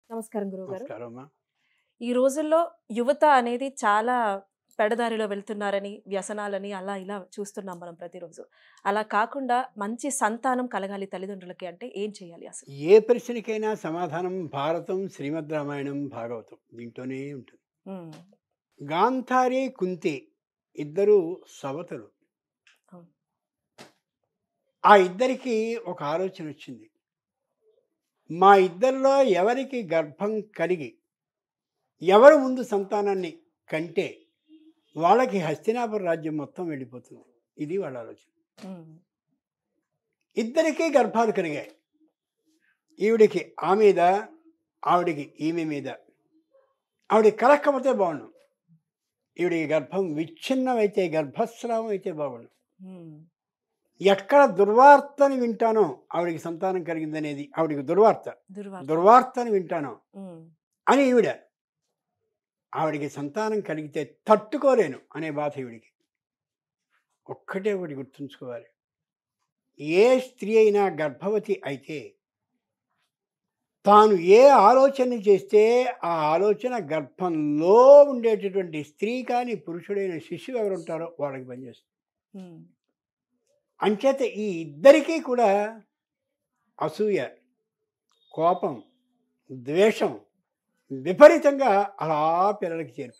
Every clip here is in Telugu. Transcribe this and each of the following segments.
నమస్కారం గురువుగారు. నమస్కారమ్మా. ఈ రోజుల్లో యువత అనేది చాలా పెడదారిలో వెళ్తున్నారని, వ్యసనాలని అలా ఇలా చూస్తున్నాం మనం ప్రతిరోజు. అలా కాకుండా మంచి సంతానం కలగాలి తల్లిదండ్రులకి అంటే ఏం చేయాలి అసలు? ఏ ప్రశ్నకైనా సమాధానం భారతం, శ్రీమద్ రామాయణం, భాగవతం దీంట్లోనే ఉంటుంది. హ్మ్. గాంధారి, కుంతి ఇద్దరు సవతులు. అవును. ఆ ఇద్దరికి ఒక ఆలోచన వచ్చింది. మా ఇద్దరిలో ఎవరికి గర్భం కలిగి ఎవరు ముందు సంతానాన్ని కంటే వాళ్ళకి హస్తినాపుర రాజ్యం మొత్తం వెళ్ళిపోతుంది. ఇది వాళ్ళ ఆలోచన. హ్మ్. ఇద్దరికీ గర్భాలు కలిగాయి. ఈవిడికి ఆ మీద, ఆవిడికి ఈమె మీద. ఆవిడికి కలక్కపోతే బాగుండు. ఈవిడికి గర్భం విచ్ఛిన్నమైతే, గర్భస్రావం అయితే బాగుండు. హ్మ్. ఎక్కడ దుర్వార్తని వింటానో ఆవిడికి సంతానం కలిగిందనేది ఆవిడికి దుర్వార్త. దుర్వార్త. దుర్వార్తని వింటానో హ్మ్. అని ఈవిడ. ఆవిడికి సంతానం కలిగితే తట్టుకోలేను అనే బాధ ఈవిడికి. ఒక్కటే ఒకటి గుర్తుంచుకోవాలి. ఏ స్త్రీ అయినా గర్భవతి అయితే తాను ఏ ఆలోచన చేస్తే ఆ ఆలోచన గర్భంలో ఉండేటటువంటి స్త్రీ కానీ పురుషుడైన శిశువు ఎవరు ఉంటారో వాళ్ళకి పనిచేస్తుంది. హ్మ్. అంచేత ఈ ఇద్దరికీ కూడా అసూయ, కోపం, ద్వేషం విపరీతంగా అలా పిల్లలకి చేరిపోయి.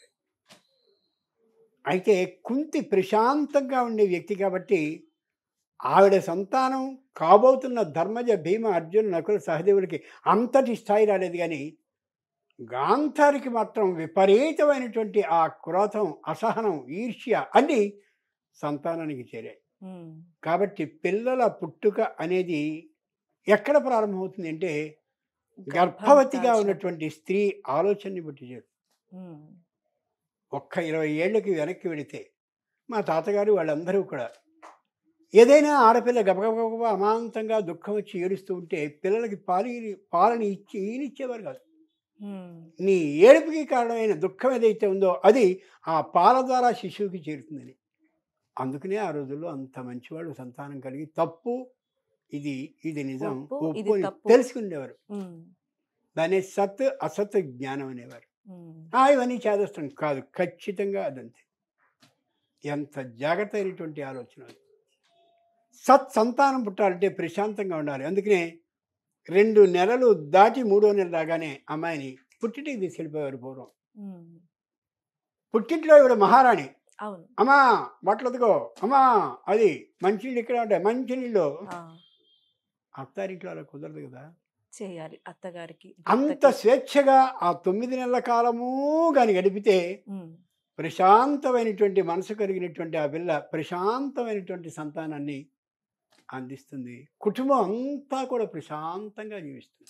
అయితే కుంతి ప్రశాంతంగా ఉండే వ్యక్తి కాబట్టి ఆవిడ సంతానం కాబోతున్న ధర్మజ, భీమ, అర్జున్, నకుల, సహదేవులకి అంతటి స్థాయి రాలేదు. కానీ గాంధారికి మాత్రం విపరీతమైనటువంటి ఆ క్రోధం, అసహనం, ఈర్ష్య అన్నీ సంతానానికి చేరాయి. హ్మ్. కాబట్టి పిల్లల పుట్టుక అనేది ఎక్కడ ప్రారంభమవుతుంది అంటే గర్భవతిగా ఉన్నటువంటి స్త్రీ ఆలోచనని బట్టి చేరు. హ్మ్. ఒక్క 20 ఏళ్ళకి వెనక్కి వెళితే మా తాతగారు వాళ్ళందరూ కూడా ఏదైనా ఆడపిల్ల గబగబగబ అమాంతంగా దుఃఖం వచ్చి ఏడుస్తూ ఉంటే పిల్లలకి పాలని ఇచ్చి ఈనిచ్చేవారు కాదు. హ్మ్. నీ ఏడుపుకి కారణమైన దుఃఖం ఏదైతే ఉందో అది ఆ పాల ద్వారా శిశువుకి చేరుతుందని. అందుకనే ఆ రోజుల్లో అంత మంచివాళ్ళు సంతానం కలిగి తప్పు ఇది ఇది నిజం ఒప్పు, ఒప్పు ఇది అని తప్పు. తెలుసుకునేవారు. హ్మ్. దాన్ని సత్ అసత్ జ్ఞానం అనేవారు. హ్మ్. ఇవన్నీ చేదస్తాం కాదు, ఖచ్చితంగా అదంతే. ఎంత జాగ్రత్త అయినటువంటి ఆలోచన అది. సత్ సంతానం పుట్టాలంటే ప్రశాంతంగా ఉండాలి. అందుకనే 2 నెలలు దాటి 3వ నెల రాగానే అమ్మాయిని పుట్టింటికి తీసుకెళ్ళిపోయారు పూర్వం. హ్మ్. పుట్టింట్లో ఇవిడ మహారాణి. అవును. అమ్మా బట్టలు ఉతుకో, అమ్మా అది మంచినీళ్ళు ఇక్కడ ఉంటాయి, మంచినీళ్ళు. ఆ! అత్తారింట్లో అలా కుదరదు కదా. చేయాలి అత్తగారికి, అంత భర్తకి. స్వేచ్ఛగా ఆ 9 నెలల కాలము కానీ గడిపితే హ్మ్. ప్రశాంతమైనటువంటి మనసు కలిగినటువంటి ఆ పిల్ల ప్రశాంతమైనటువంటి సంతానాన్ని అందిస్తుంది. కుటుంబం అంతా కూడా ప్రశాంతంగా జీవిస్తుంది.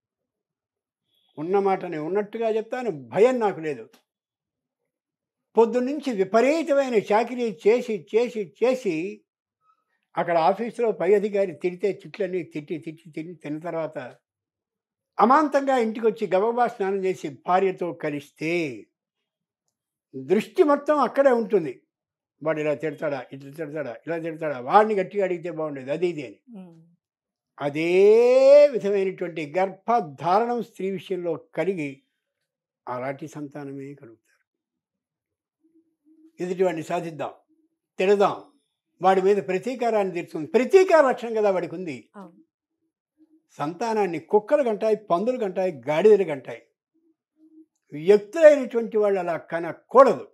ఉన్న మాటని ఉన్నట్టుగా చెప్తాను, భయం నాకు లేదు. పొద్దున్నుంచి విపరీతమైన చాకిరీ చేసి చేసి చేసి అక్కడ ఆఫీసులో పై అధికారి తిడితే తిట్లన్నీ తిట్టి తిట్టి తిట్టి తిన్న తర్వాత అమాంతంగా ఇంటికి వచ్చి గబగబా స్నానం చేసి భార్యతో కలిస్తే దృష్టి మొత్తం అక్కడే ఉంటుంది. వాడు ఇలా తిడతాడా, ఇట్లా తిడతాడా, ఇలా తిడతాడా, వాడిని గట్టిగా అడిగితే బాగుండేది, అది ఇది అని. హ్మ్. అదే విధమైనటువంటి గర్భధారణం స్త్రీ విషయంలో కలిగి అలాంటి సంతానమే కలుగుతారు. ఎదుటివాడిని సాధిద్దాం, తిడదాం, వాడి మీద ప్రతీకారాన్ని తీర్చుకుంది. ప్రతీకార లక్షణం కదా వాడికి ఉంది. అవును. సంతానాన్ని కుక్కలు కంటాయి, పందులు కంటాయి, గాడిదలు కంటాయి. వ్యక్తులైనటువంటి వాళ్ళు అలా కనకూడదు.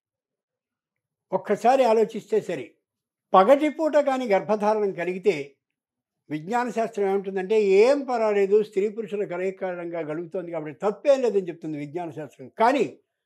ఒక్కసారి ఆలోచిస్తే సరి. పగటిపూట కానీ గర్భధారణం కలిగితే విజ్ఞాన శాస్త్రం ఏమంటుందంటే ఏం పర్వాలేదు, స్త్రీ పురుషుల కలయికారణంగా కలుగుతుంది కాబట్టి తప్పేం లేదని చెప్తుంది విజ్ఞాన శాస్త్రం. కానీ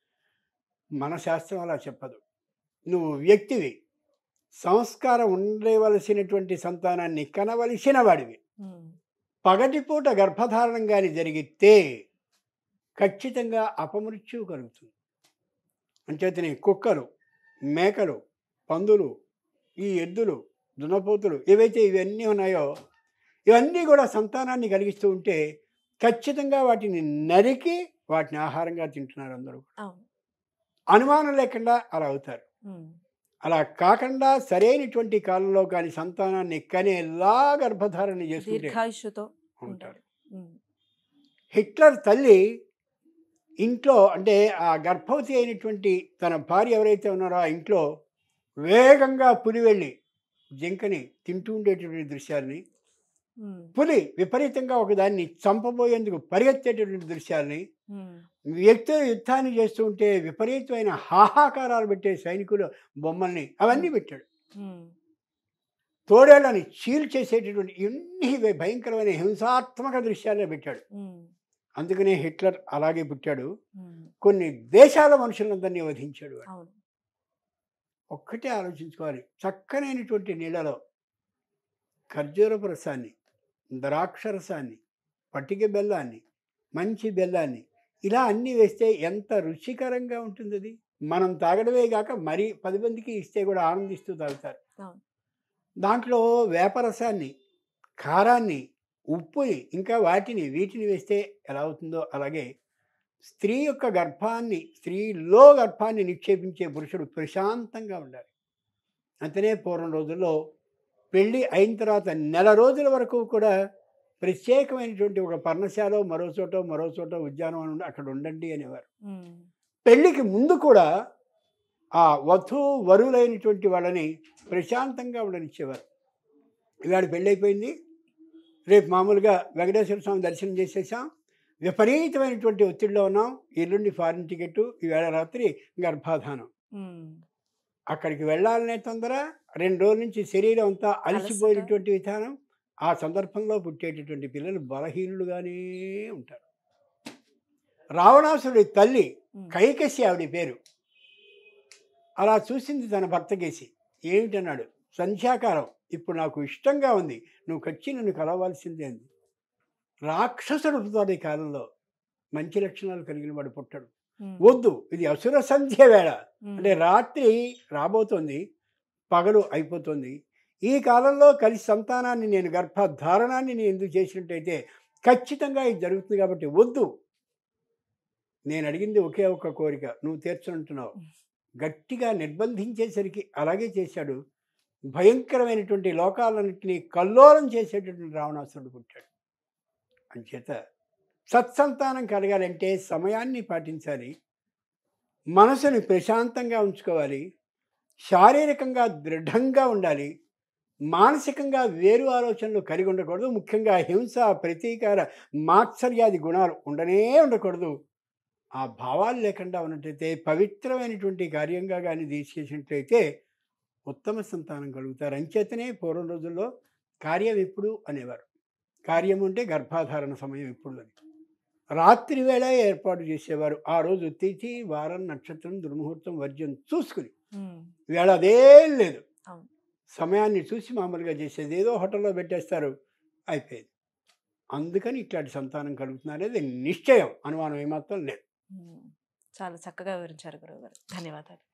మన శాస్త్రం అలా చెప్పదు. నువ్వు వ్యక్తివి, సంస్కారం ఉండవలసినటువంటి సంతానాన్ని కనవలసిన వాడివి. హ్మ్. పగటిపూట గర్భధారణం కానీ జరిగితే ఖచ్చితంగా అపమృత్యువు కలుగుతుంది. అంచేతనే కుక్కలు, మేకలు, పందులు, ఈ ఎద్దులు, దున్నపోతులు ఏవైతే ఇవన్నీ ఉన్నాయో ఇవన్నీ కూడా సంతానాన్ని కలిగిస్తూ ఉంటే ఖచ్చితంగా వాటిని నరికి వాటిని ఆహారంగా తింటున్నారు అందరూ. అవును. అనుమానం లేకుండా అలా అవుతారు. హ్మ్. అలా కాకుండా సరైనటువంటి కాలంలో కానీ సంతానాన్ని కనేలా గర్భధారణ చేసుకుంటే దీర్ఘాయుష్యుతో ఉంటారు. ఉండాలి. హ్మ్. హిట్లర్ తల్లి ఇంట్లో అంటే ఆ గర్భవతి అయినటువంటి తన భార్య ఎవరైతే ఉన్నారో ఆ ఇంట్లో వేగంగా పులి వెళ్ళి జింకని తింటూ ఉండేటటువంటి దృశ్యాల్ని, పులి విపరీతంగా ఒకదాన్ని చంపబోయేందుకు పరిగెత్తేటటువంటి దృశ్యాల్ని, వ్యక్తులు యుద్ధాన్ని చేస్తూ ఉంటే విపరీతమైన హాహాకారాలు పెట్టే సైనికులు బొమ్మల్ని అవన్నీ పెట్టాడు. తోడేళ్ళని చీల్ చేసేటటువంటి ఎన్ని భయంకరమైన హింసాత్మక దృశ్యాలే పెట్టాడు. అందుకనే హిట్లర్ అలాగే పుట్టాడు. కొన్ని దేశాల మనుషులందరినీ వధించాడు. ఒక్కటే ఆలోచించుకోవాలి, చక్కనైనటువంటి నీళ్ళలో ఖర్జూరపు రసాన్ని, ద్రాక్ష రసాన్ని, పట్టిక బెల్లాన్ని, మంచి బెల్లాన్ని ఇలా అన్నీ వేస్తే ఎంత రుచికరంగా ఉంటుంది. అది మనం తాగడమే కాక మరీ 10 మందికి ఇస్తే కూడా ఆనందిస్తూ తాగుతారు. దాంట్లో వేపరసాన్ని, కారాన్ని, ఉప్పుని, ఇంకా వీటిని వేస్తే ఎలా అవుతుందో అలాగే స్త్రీ యొక్క గర్భాన్ని, స్త్రీలో గర్భాన్ని నిక్షేపించే పురుషుడు ప్రశాంతంగా ఉండాలి. అంతనే పూర్వం రోజుల్లో పెళ్ళి అయిన తర్వాత నెల రోజుల వరకు కూడా ప్రత్యేకమైనటువంటి ఒక పర్ణశాల మరో చోట ఉద్యానవనం అక్కడ ఉండండి అనేవారు. పెళ్ళికి ముందు కూడా ఆ వరువులైనటువంటి వాళ్ళని ప్రశాంతంగా ఉండనిచ్చేవారు. ఇవాళ పెళ్ళైపోయింది, రేపు మామూలుగా వెంకటేశ్వర స్వామి దర్శనం చేసేసాం, విపరీతమైనటువంటి ఒత్తిడిలో ఉన్నాం, ఎల్లుండి ఫారిన్ టికెట్, ఈవేళ రాత్రి గర్భాధానం. అక్కడికి వెళ్ళాలనే తొందర, 2 రోజుల నుంచి శరీరం అంతా అలసిపోయినటువంటి విధానం. ఆ సందర్భంలో పుట్టేటటువంటి పిల్లలు బలహీనులుగానే ఉంటారు. రావణాసురుడి తల్లి కైకసి ఆవిడ పేరు. అలా చూసింది తన భర్త కేసి. ఏమిటన్నాడు, సంధ్యాకాలం ఇప్పుడు నాకు ఇష్టంగా ఉంది, నువ్వు వచ్చి నన్ను కలవాల్సిందే అంది. రాక్షసుడు పుడతాడు ఈ కాలంలో, మంచి లక్షణాలు కలిగిన వాడు పుట్టడు. వద్దు, ఇది అసుర సంధ్య వేళ, అంటే రాత్రి రాబోతోంది, పగలు అయిపోతుంది, ఈ కాలంలో కలిసి సంతానాన్ని నేను గర్భధారణాన్ని నేను ఎందుకు చేసినట్టయితే ఖచ్చితంగా ఇది జరుగుతుంది కాబట్టి వద్దు, నేను అడిగింది ఒకే ఒక్క కోరిక, నువ్వు తీర్చనంటున్నావు. గట్టిగా నిర్బంధించేసరికి అలాగే చేశాడు. భయంకరమైనటువంటి లోకాలన్నింటినీ కల్లోలం చేసేటటువంటి రావణాసురుడు పుట్టాడు. అంచేత సత్సంతానం కలగాలంటే సమయాన్ని పాటించాలి, మనసుని ప్రశాంతంగా ఉంచుకోవాలి, శారీరకంగా దృఢంగా ఉండాలి, మానసికంగా వేరు ఆలోచనలు కలిగి ఉండకూడదు. ముఖ్యంగా హింస, ప్రతీకార, మాత్సర్యాది గుణాలు ఉండకూడదు. ఆ భావాలు లేకుండా ఉన్నట్టయితే పవిత్రమైనటువంటి కార్యంగా కానీ తీసేసినట్లయితే ఉత్తమ సంతానం కలుగుతారు. అంచేతనే పూర్వం రోజుల్లో కార్యం ఎప్పుడు అనేవారు. కార్యం అంటే గర్భాధారణ సమయం ఎప్పుడు అని. రాత్రి వేళ ఏర్పాటు చేసేవారు. ఆ రోజు తిథి, వారం, నక్షత్రం, దుర్ముహూర్తం, వర్జ్యం చూసుకుని. వేళ అదేం లేదు, సమయాన్ని చూసి మామూలుగా చేసేది. ఏదో హోటల్లో పెట్టేస్తారు, అయిపోయింది. అందుకని ఇట్లాంటి సంతానం కలుగుతుంది అనేది నిశ్చయం, అనుమానం ఏమాత్రం లేదు. చాలా చక్కగా వివరించారు గురువుగారు. ధన్యవాదాలు.